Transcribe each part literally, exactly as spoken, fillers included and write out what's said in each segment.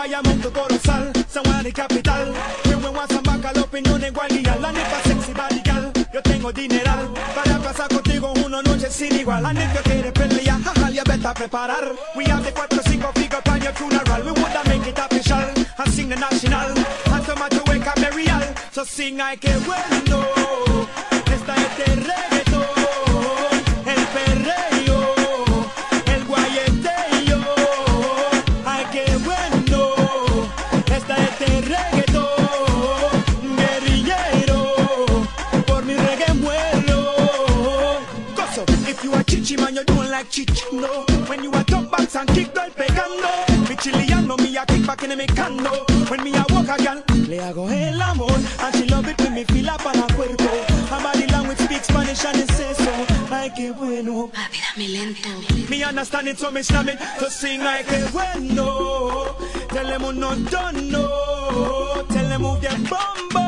Bayamón, tu Corozal, San Juan y Capital. Me voy a Zambaca, la opinión igual y la neta sexy radical. Yo tengo dineral para pasar contigo una noche sin igual. La neta quiere pelear, jaja, ya vete a preparar. We have the cuatro cinco figure pan your funeral. We wanna make it official and sing the national. And tomato wake up the real. So sing ay que bueno. Esta es de reggaetón, el perreo, el guayeteo. Ay que bueno. Esta es de reggaetón, guerrillero. Por mi reggae muero. Gozo, if you are chichi man, you're doing like chichino. When you are top box and kick down pegando. Mi chiliano, me a kick back in the mecano. When me a walk again, le hago el amor. And she love it when me feel up on her cuerpo. Her body language speak Spanish and it says so. Ay, que bueno. Papi, dame lento. Me understand it, so me slam it. To sing ay, que bueno. Tell them no, don't know. Tell them move their bumbo.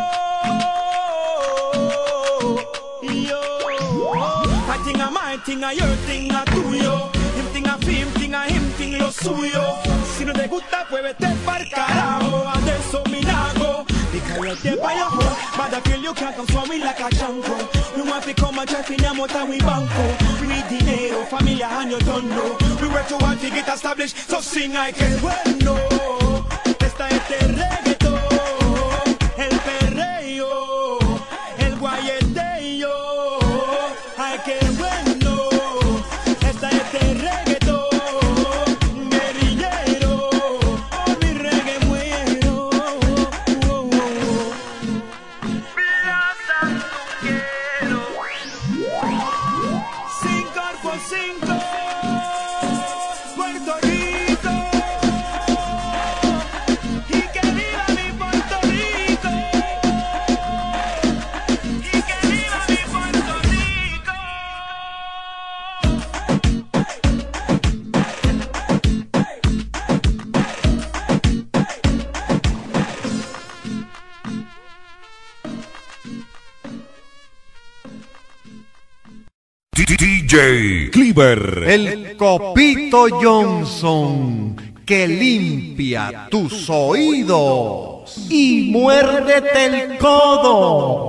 Yo. I think I my thing, I your thing, I tuyo. Him thing, I him thing, I him thing, lo suyo. Si no te gusta, pues vete pa'l carajo. A de eso me hago. Because you're there by your home. But I feel you can't come for me like a chanco. We want to come and drive in a motor, we banco. We dinero, familia, and you don't know. We work too hard to get established. So sing ay que bueno. Esta es de reggaetón, el perreo, el guayeteo. Ay que bueno. Esta es de reggaetón, guerrillero. Por mi reggae muero. Cinco por cinco, Puerto Rico. Y que viva mi Puerto Rico. Y que viva mi Puerto Rico. D J Cleaver, El Copito Johnson, que limpia tus oídos y muérdete el codo.